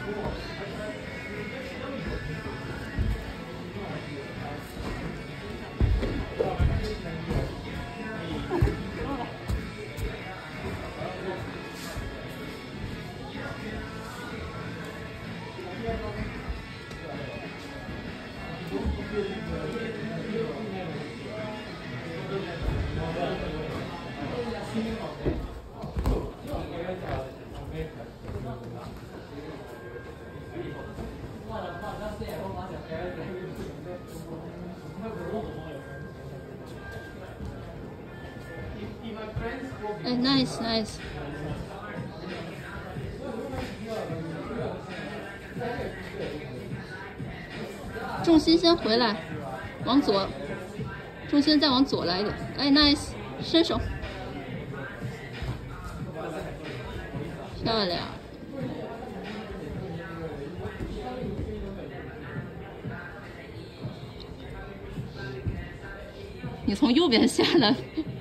哎 ，nice nice。重心先回来，往左，重心再往左来一点。哎 ，nice， 伸手，漂亮。你从右边下来。